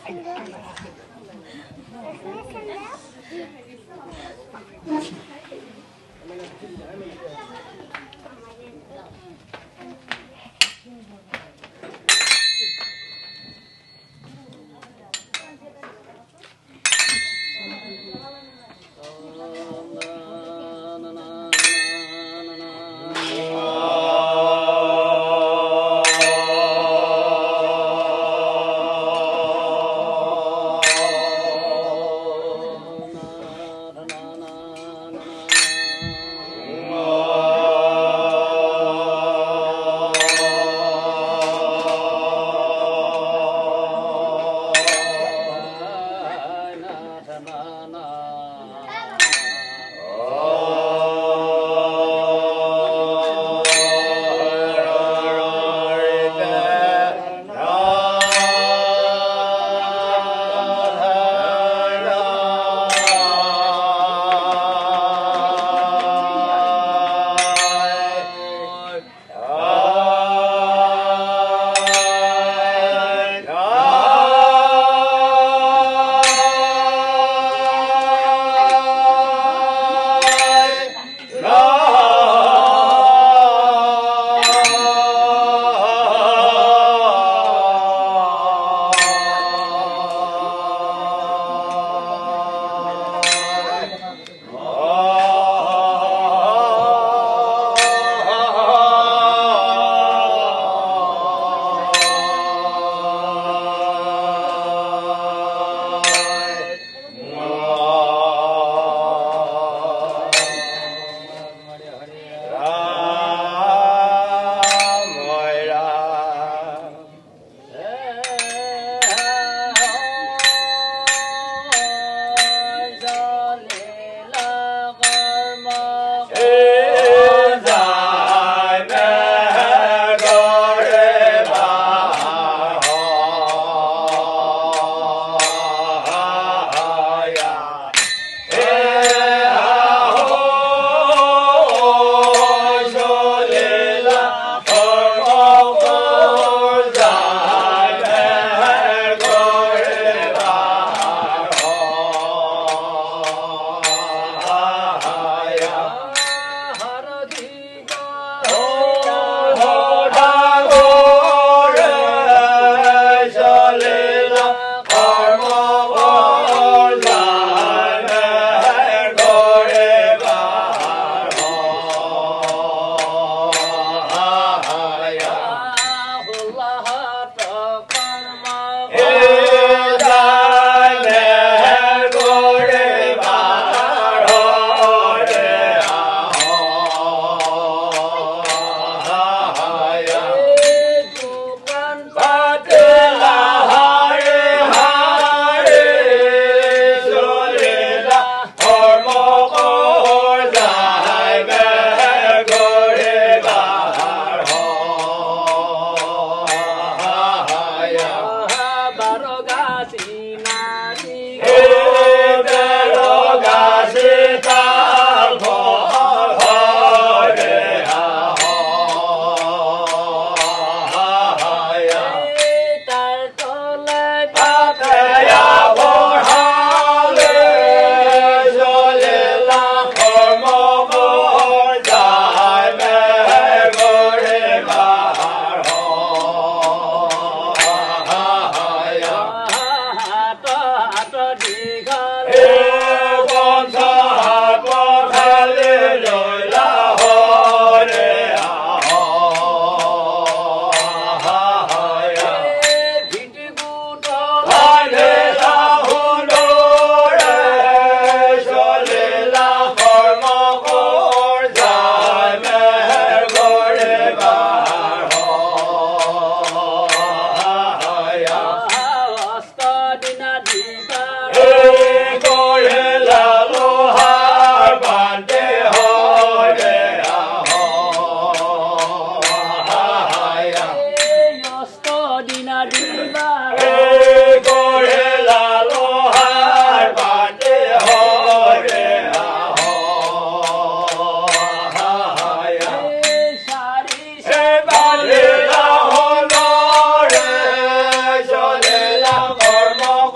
Hare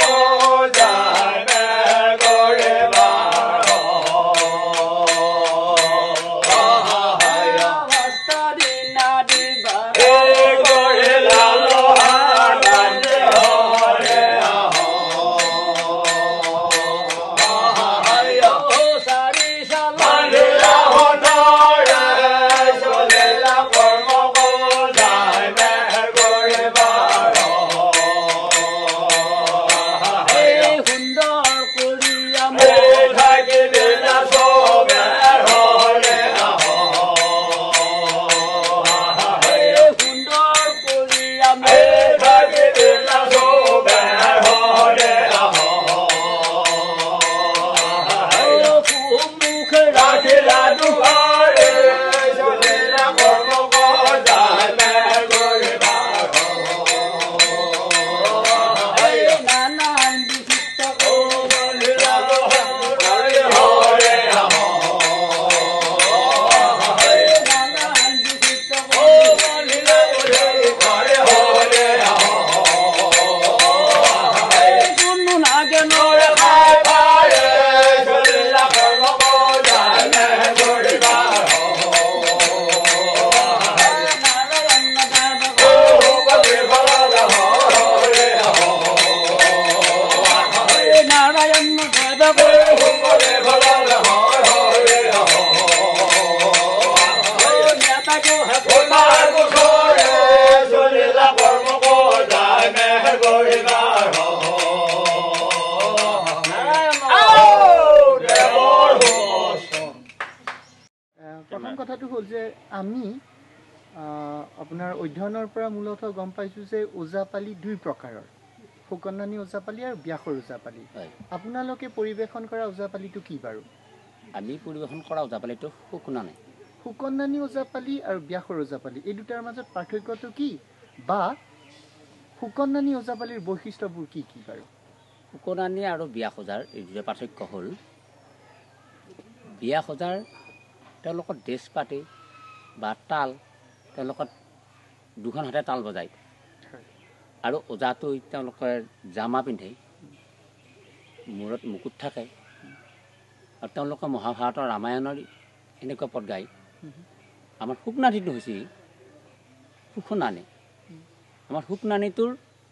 প্ৰথম কথাটো হ'ল যে আমি আপোনাৰ অধ্যয়নৰ পৰা মূলতঃ গম পাইছোঁ যে ওজাপালি দুই প্ৰকাৰৰ, সুকন্নানী ওজাপালি আৰু ব্যাসৰ ওজাপালি। আপোনালোকে পৰিৱেশন কৰা ওজাপালিটো কি বাৰু? আমি পৰিৱেশন কৰা ওজাপালিটো সুকন্নানী। সুকন্নানী ওজাপালি আৰু ব্যাসৰ ওজাপালি এই দুটাৰ মাজত পাৰ্থক্যটো কি, বা সুকন্নানী ওজাপালিৰ বৈশিষ্ট্যবোৰ কি কি বাৰু? সুকন্নানী আৰু ব্যাস ওজাৰ এই দুটা পাৰ্থক্য হ'ল, ব্যাস ওজাৰ তেওঁলোকৰ ড্ৰেছ পাতি বা তাল, তেওঁলোকৰ দুখন হাতে তাল বজায় আৰু ওজাটো তেওঁলোকে জামা পিন্ধে, মূৰত মুকুট থাকে আৰু তেওঁলোকে মহাভাৰতৰ ৰামায়ণৰ এনেকুৱা পদ গায়। আমাৰ সুকন্নানীটো হৈছে সুকন্নানী। আমাৰ সুকন্নানীটোৰ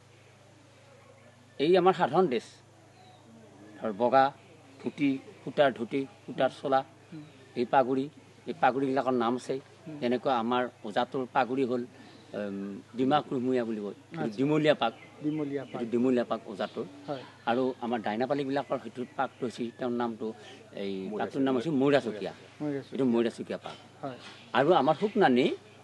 এই আমাৰ সাধাৰণ ড্ৰেছ ধৰ বগা ধুতি, সূতাৰ ধুতি, সূতাৰ চোলা, এই পাগুৰিবিলাকৰ নাম আছে। যেনেকুৱা আমাৰ ওজাটোৰ পাগুৰি হ'ল ডিমা কুমুৰীয়া বুলি কয়, ডিমলীয়া পাক, ডিমলীয়া পাক ওজাটোৰ। আৰু আমাৰ ডাইনাপালিবিলাকৰ সেইটো পাকটো হৈছে, তেওঁৰ নামটো এই পাকটোৰ নাম হৈছে মৈৰাচুকীয়া, এইটো মৈৰাচুকীয়া পাক। আৰু আমাৰ সুকন্নানী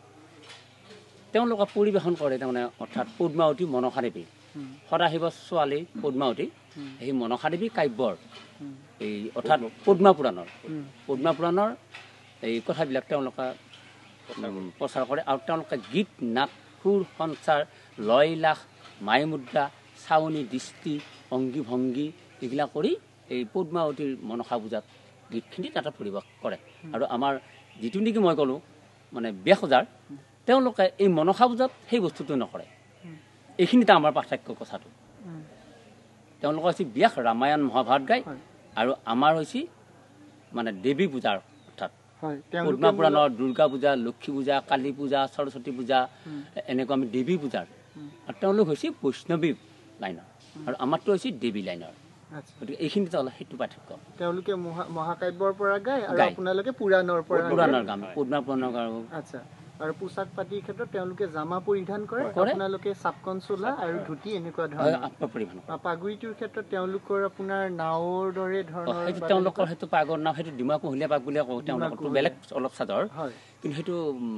তেওঁলোকে পৰিৱেশন কৰে তাৰমানে, অৰ্থাৎ পদ্মাৱতী মনসা দেৱী, সদাশিৱৰ ছোৱালী পদ্মাৱতী, সেই মনসা দেৱী কাব্যৰ এই অৰ্থাৎ পদ্মা পুৰাণৰ এই কথাবিলাক তেওঁলোকে প্ৰচাৰ কৰে। আৰু তেওঁলোকে গীত, নাট, সুৰ, সঞ্চাৰ, লয়, লাস, মাই মুদ্ৰা, চাৱনী, দৃষ্টি, অংগী ভংগী এইবিলাক কৰি এই পদ্মাৱতীৰ মনসা পূজাত গীতখিনি তাতে পৰিৱেশ কৰে। আৰু আমাৰ যিটো নেকি মই ক'লোঁ মানে ব্যাস ওজাৰ, তেওঁলোকে এই মনসা পূজাত সেই বস্তুটো নকৰে। এইখিনিতে আমাৰ পাৰ্থক্য কথাটো। তেওঁলোকৰ হৈছে ব্যাস ৰামায়ণ মহাভাৰত গায়, আৰু আমাৰ হৈছে মানে দেৱী পূজাৰ, অৰ্থাৎ পদ্মা পুৰাণৰ দুৰ্গা পূজা, লক্ষী পূজা, কালী পূজা, সৰস্বতী পূজা, এনেকুৱা আমি দেৱী পূজাৰ। আৰু তেওঁলোক হৈছে বৈষ্ণৱী লাইনৰ আৰু আমাৰটো হৈছে দেৱী লাইনৰ। গতিকে এইখিনিতে অলপ সেইটো পাৰ্থক্য। তেওঁলোকে মহাকাব্যৰ পৰা গায় আৰু আপোনালোকে পুৰাণৰ পৰা গাম, পদ্মা পুৰাণৰ গাওঁ। আচ্ছা। আৰু পোচাক পাতিৰ ক্ষেত্ৰত তেওঁলোকে জামা পৰিধান কৰে, আপোনালোকে চাপকন চোলা আৰু ধুতি এনেকুৱা ধৰণৰ পৰিধান কৰে। পাগুৰিটোৰ ক্ষেত্ৰত তেওঁলোকৰ আপোনাৰ নাওৰ দৰে ধৰণৰ, তেওঁলোকৰ সেইটো পাগৰ নাও, সেইটো ডিমা কুমলীয়া পাগ বুলিয়ে কওঁ। তেওঁলোকৰটো বেলেগ অলপ চাদৰ, কিন্তু সেইটো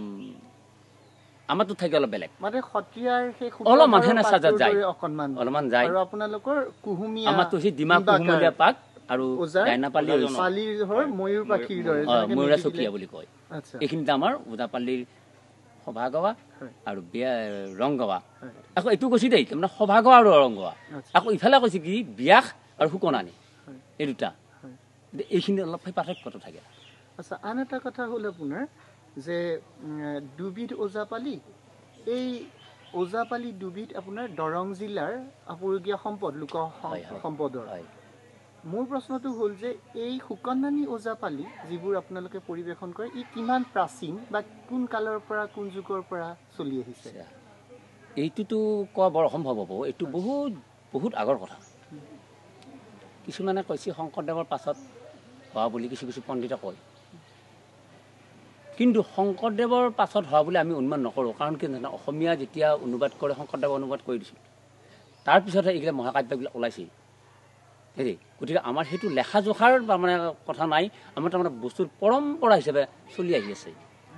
আমাৰটো থাকে অলপ বেলেগ, মানে সত্ৰীয়াৰ সেই অলপ মানুহে চাদৰ যায়, অলপমান যায়। আৰু আপোনালোকৰ কুহুমীয়া, আমাৰটো সেই ডিমা কুমলীয়া পাগ আৰু ডাইনাপালিৰ ময়ূৰ পাখিৰ দৰে মৈৰাচুকীয়া বুলি কয়। এইখিনিতে আমাৰ ওজাপালিৰ সভা গোৱা আৰু ৰং গোৱা। আকৌ এইটো কৈছে দেই, তাৰমানে সভা গোৱা আৰু ৰং গোৱা। আকৌ ইফালে কৈছে কি ব্যাস আৰু সুকন্নানী, এই দুটা। এইখিনি অলপ সেই পাৰ্থক্যটো থাকে। আচ্ছা, আন এটা কথা হ'ল আপোনাৰ যে দুবিধ ওজাপালি, এই ওজাপালি দুবিধ আপোনাৰ দৰং জিলাৰ আপুৰুগীয়া সম্পদ, লোক সম্পদৰ। মোৰ প্ৰশ্নটো হ'ল যে এই সুকন্নানী ওজাপালি যিবোৰ আপোনালোকে পৰিৱেশন কৰে, ই কিমান প্ৰাচীন বা কোন কালৰ পৰা, কোন যুগৰ পৰা চলি আহিছে? এইটোতো কোৱা বৰ অসম্ভৱ হ'ব। এইটো বহুত বহুত আগৰ কথা। কিছুমানে কৈছে শংকৰদেৱৰ পাছত হোৱা বুলি, কিছু পণ্ডিতে কয়। কিন্তু শংকৰদেৱৰ পাছত হোৱা বুলি আমি অনুমান নকৰোঁ। কাৰণ কি জানে, অসমীয়া যেতিয়া অনুবাদ কৰে, শংকৰদেৱে অনুবাদ কৰি দিছিল, তাৰপিছতহে এইবিলাক মহাকাব্যবিলাক ওলাইছে। হেৰি, গতিকে আমাৰ সেইটো লেখা জোখাৰ তাৰমানে কথা নাই, আমাৰ তাৰমানে বস্তুৰ পৰম্পৰা হিচাপে চলি আহি আছে।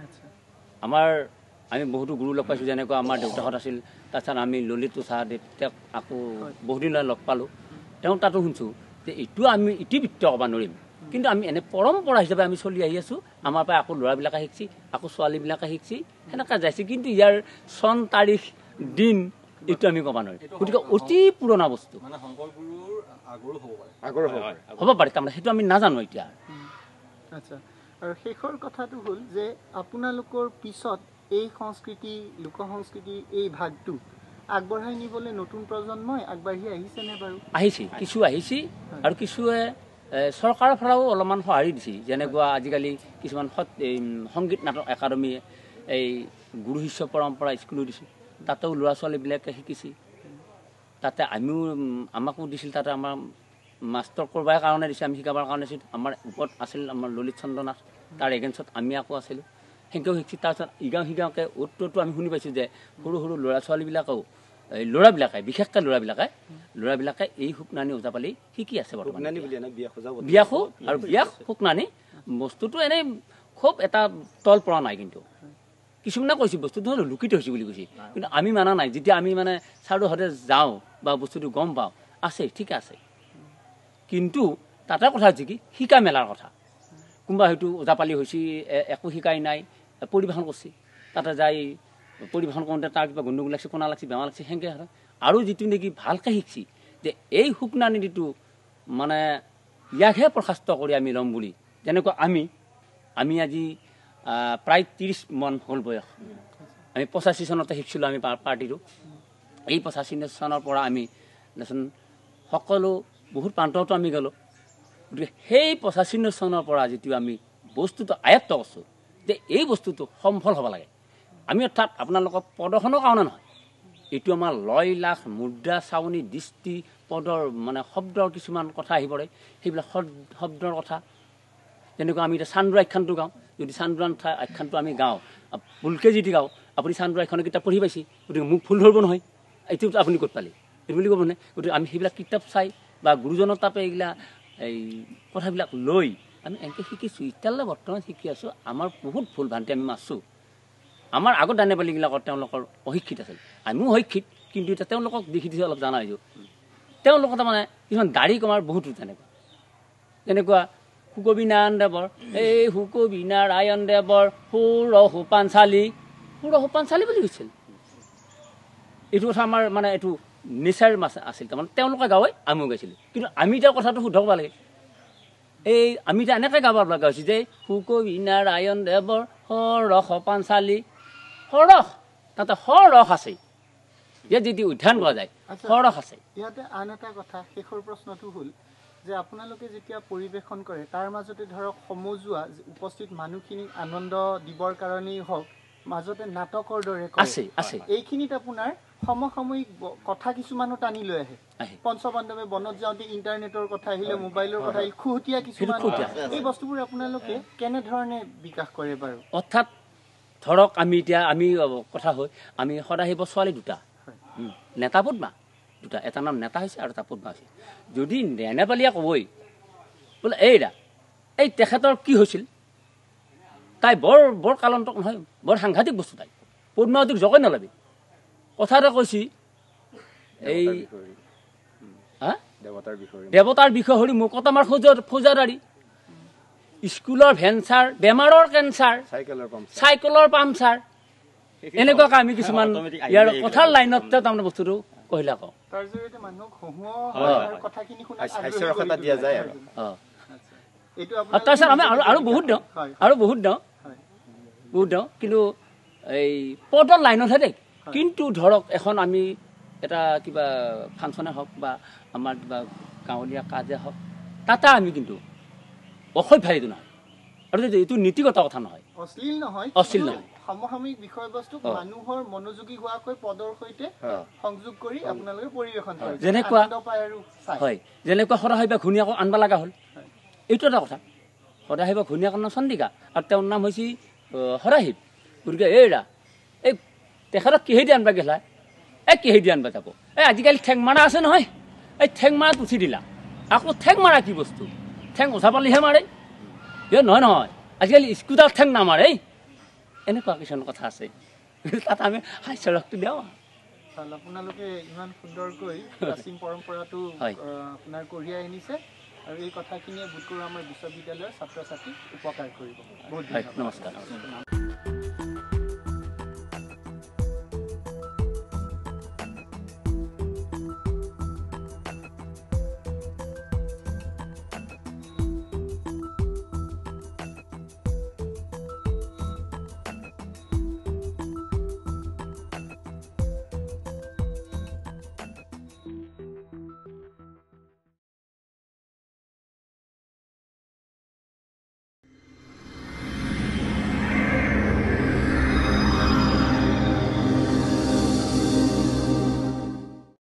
আমি বহুতো গুৰু লগ পাইছোঁ, যেনেকুৱা আমাৰ দেউতাহঁত আছিল। তাৰপিছত আমি ললিত ওঝা তেওঁক আকৌ বহুদিন লগ পালোঁ, তেওঁ তাতো শুনিছোঁ যে এইটো আমি ইতিবৃত্ত ক'ব নোৱাৰিম, কিন্তু আমি এনে পৰম্পৰা হিচাপে আমি চলি আহি আছোঁ। আমাৰ পৰা আকৌ ল'ৰাবিলাকে শিকছি, আকৌ ছোৱালীবিলাকে শিকছি, সেনেকৈ যাইছে। কিন্তু ইয়াৰ চন, তাৰিখ, দিন এইটো আমি ক'ব নোৱাৰিম। গতিকে অতি পুৰণা বস্তু হ'ব পাৰে, তাৰমানে সেইটো আমি নাজানো এতিয়া। আচ্ছা, আৰু শেষৰ কথাটো হ'ল যে আপোনালোকৰ পিছত এই সংস্কৃতি, লোক সংস্কৃতিৰ এই ভাগটো আগবঢ়াই নিবলৈ নতুন প্ৰজন্মই আগবাঢ়ি আহিছেনে বাৰু? আহিছে, কিছু আহিছে, আৰু কিছুৱে চৰকাৰৰ পৰাও অলপমান সঁহাৰি দিছে। যেনেকুৱা আজিকালি কিছুমান সংগীত নাটক একাডেমীয়ে এই গুৰু শিষ্য পৰম্পৰা স্কুলো দিছে, তাতেও ল'ৰা ছোৱালীবিলাকে শিকিছে। তাতে আমাকো দিছিল, তাতে আমাৰ মাষ্টৰ কৰবাৰ কাৰণে দিছে আমি শিকাবৰ কাৰণে দিছোঁ আমাৰ ওপৰত আছিল আমাৰ ললিত চন্দ্ৰ নাথ তাৰ এগেইনষ্টত আমি আকৌ আছিলোঁ সেনেকৈও শিকি তাৰপিছত শিকাওঁকৈ অ'টো আমি শুনি পাইছোঁ যে সৰু সৰু ল'ৰা ছোৱালীবিলাকেও এই ল'ৰাবিলাকে বিশেষকৈ ল'ৰাবিলাকে এই শুকনানি ওজাপালি শিকি আছে বৰ্তমান বিয়া খো আৰু বিয়া শুকনানি বস্তুটো এনেই খুব এটা তল পৰা নাই কিন্তু কিছুমানে কৈছে বস্তুটো লুকিত হৈছে বুলি কৈছে কিন্তু আমি মানা নাই যেতিয়া আমি মানে চাৰিওহাতে যাওঁ বা বস্তুটো গম পাওঁ আছে ঠিক আছে কিন্তু তাতে কথা হৈছে কি শিকা মেলাৰ কথা কোনোবা হয়তো ওজাপালি হৈছে একো শিকাই নাই পৰিৱেশন কৰিছে তাতে যাই পৰিৱেশন কৰোঁতে তাৰ কিবা গণ্ডগোল লাগছে কোনা লাগছে বেমাৰ লাগছে সেনেকৈ আৰু যিটো নেকি ভালকৈ শিকছি যে এই শুকনানিটো মানে ইয়াকহে প্ৰশাস্ত কৰি আমি ল'ম বুলি যেনেকুৱা আমি আজি প্ৰায় 30 মান হ'ল বয়স আমি 85 চনতে শিকিছিলোঁ আমি পাৰ্টিটো এই 85 চনৰ পৰা আমি দেচোন সকলো বহুত প্ৰান্ততো আমি গ'লোঁ গতিকে সেই 85 চনৰ পৰা যিটো আমি বস্তুটো আয়ত্ত কৰিছোঁ যে এই বস্তুটো সম্ফল হ'ব লাগে আমি অৰ্থাৎ আপোনালোকক প্ৰদৰ্শনৰ কাৰণে নহয় এইটো আমাৰ লয় লাখ মুদ্ৰা চাৱনী দৃষ্টি পদৰ মানে শব্দৰ কিছুমান কথা আহি পৰে সেইবিলাক শব্দৰ কথা যেনেকুৱা আমি এতিয়া চান্দুৰ আখ্যানটো গাওঁ যদি চান্দুৰ আখ্যানটো আমি গাওঁ ভুলকৈ যদি গাওঁ আপুনি চান্দুৰ আখ্যানৰ কিতাপ পঢ়ি পাইছে গতিকে মোক ভুল ধৰিব নহয় এইটো আপুনি ক'ত পালে এইটো বুলি ক'ব নহয় গতিকে আমি সেইবিলাক কিতাপ চাই বা গুৰুজনৰ তাপে এইবিলাক এই কথাবিলাক লৈ আমি এনেকৈ শিকিছোঁ এতিয়ালৈ বৰ্তমান শিকি আছোঁ আমাৰ বহুত ভুল ভ্ৰান্তি আমি মাৰিছোঁ আমাৰ আগত দানেপালিবিলাকত তেওঁলোকৰ অশিক্ষিত আছিল আমিও শিক্ষিত কিন্তু এতিয়া তেওঁলোকক দেখি দিছোঁ অলপ জানা হৈছোঁ তেওঁলোকৰ তাৰমানে কিছুমান দাড়ি কমাৰ বহুতো তেনেকুৱা সুকবি নাৰায়ণ দেৱৰ এই সুকবি নাৰায়ণ দেৱৰ সুৰহু পাঞ্চালী বুলি কৈছিল এইটো কথা আমাৰ মানে এইটো নেচাৰ আছিল তাৰমানে তেওঁলোকে গাঁৱে আমিও গাইছিলোঁ কিন্তু আমি এতিয়া কথাটো শুদ্ধ ক'ব লাগে এই আমি এতিয়া এনেকৈ গাব লগা হৈছোঁ যে সুকবি নাৰায়ণ দেৱৰ সৰহ পাঞ্চালী সৰহ তাতে সৰহ আছে ইয়াত যদি অধ্যয়ন কৰা যায় সৰহ আছে ইয়াতে আন এটা কথা শেষৰ প্ৰশ্নটো হ'ল যে আপোনালোকে যেতিয়া পৰিৱেশন কৰে তাৰ মাজতে ধৰক সমজুৱা উপস্থিত মানুহখিনিক আনন্দ দিবৰ কাৰণেই হওক মাজতে নাটকৰ দৰে আছে এইখিনিত আপোনাৰ সমসাময়িক কথা কিছুমানো টানি লৈ আহে পঞ্চপাণ্ডৱে বনত যাওঁতে ইণ্টাৰনেটৰ কথা আহিলে মোবাইলৰ কথা আহিলে খুহুতীয়া কিছুমান এই বস্তুবোৰ আপোনালোকে কেনেধৰণে বিকাশ কৰে বাৰু অৰ্থাৎ ধৰক আমি কথা হয় আমি সদাহিব ছোৱালী দুটা নেতা পদ্মা দুটা এটা নাম নেতা হৈছে আৰু এটা পদ্মা হৈছে যদি নেপালীয়ে ক'বই বোলে এই তেখেতৰ কি হৈছিল তাই বৰ কালন্তক নহয় বৰ সাংঘাতিক বস্তু তাই পদ্মাৱতীক জগাই নলাবি কথা এটা কৈছি এই দেৱতাৰ বিষয় হৰি মোকতামাৰ ফৌজাদাৰী স্কুলৰ ভেঞ্চাৰ বেমাৰৰ কেঞ্চাৰ চাইকেলৰ পামচাৰ এনেকুৱাকৈ আমি কিছুমান ইয়াৰ কথাৰ লাইনতে তাৰমানে বস্তুটো কহিলা কওঁ তাৰপিছত আমি আৰু বহুত দিওঁ কিন্তু এই পদৰ লাইনতহে দেই কিন্তু ধৰক এখন আমি এটা কিবা ফাংচনে হওক বা আমাৰ কিবা গাঁৱলীয়া কাজে হওক তাতে আমি কিন্তু অসভ্যাৰীটো নহয় আৰু এইটো নীতিগত কথা নহয় অশ্লীল নহয় সমসাময়িক বিষয়বস্তুক মানুহৰ মনোযোগী হোৱাকৈ পদৰ সৈতে সংযোগ কৰি আপোনালোকে পৰিৱেশন কৰে যেনেকুৱা সদাহিবা ঘূণীয়াকক আনবা লগা হ'ল এইটো এটা কথা সদাহিবা ঘূণীয়াকৰ নাম চন্দিকা আৰু তেওঁৰ নাম হৈছে সদাহিব গতিকে এই তেখেতক কিহেদি আনবা গেলা কিহেদি আনবা যাব আজিকালি ঠেং মাৰা আছে নহয় এই ঠেং মাৰাত উঠি দিলা আকৌ ঠেং মাৰা কি বস্তু ঠেং ওচাপালিহে মাৰে নহয় আজিকালি স্কুটাৰ ঠেং নামাৰে এনেকুৱা কিছুমান কথা আছে তাত আমি হাস্যৰসটো দিওঁ আপোনালোকে ইমান সুন্দৰকৈ প্ৰাচীন পৰম্পৰাটো আপোনাৰ কঢ়িয়াই আনিছে আৰু এই কথাখিনিয়ে বোধ কৰোঁ আমাৰ বিশ্ববিদ্যালয়ৰ ছাত্ৰ ছাত্ৰীক উপকাৰ কৰিব বহুত নমস্কাৰ